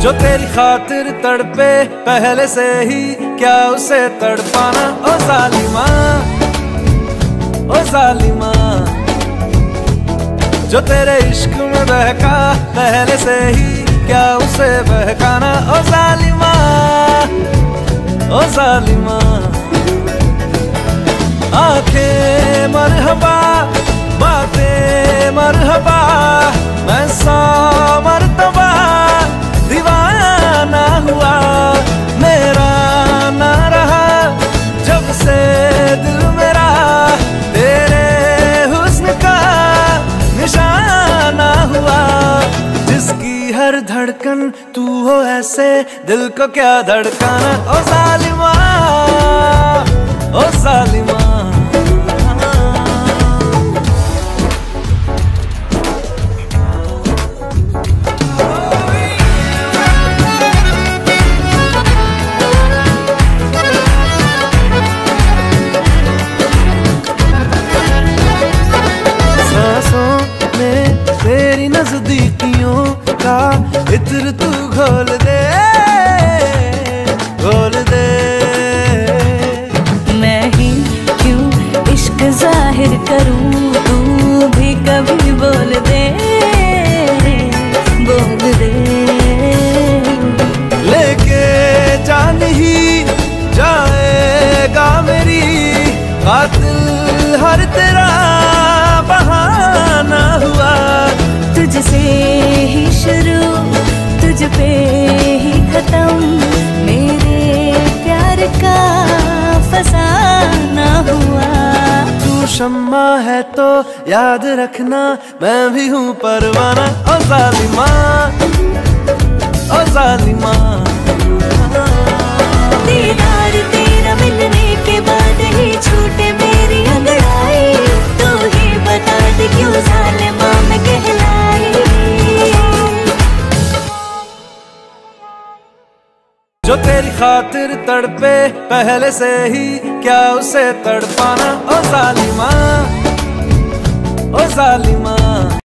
जो तेरी खातिर तड़पे पहले से ही, क्या उसे तड़पाना। ओ जालिमा, ओ जालिमा, जो तेरे इश्क में बहका पहले से ही, क्या उसे बहकाना। ओ जालिमा, ओ जालिमा, आंखें मरहबा, बातें मरहबा, मैं 100 मरतबा दीवाना हुआ। मेरा ना रहा जब से दिल मेरा, तेरे हुस्न का निशाना हुआ। जिसकी हर धड़कन तू हो ऐसे, दिल को क्या धड़काना। ओ जालिमा, ओ जालिमा, तेरी नजदीकियों का इत्र तू घोल दे, घोल दे। मैं ही क्यों इश्क जाहिर करूं, तू भी कभी बोल दे, बोल दे। लेके जान ही जाएगा मेरी, कातिल हर तेरा बहाना हुआ। तुझसे ही शुरू, तुझ पे ही खत्म, मेरे प्यार का फसाना हुआ। तू शम्मा है तो याद रखना, मैं भी हूँ परवाना। ओ जालिमा, ओ जालिमा, दीदार तेरा मिलने के बाद ही छूटे मेरी अंगड़ाई, तू ही बता दे क्यों ज़ालिमा मैं कहलाई। जो तेरी खातिर तड़पे पहले से ही, क्या उसे तड़पाना। ओ जालिमा, ओ जालिमा,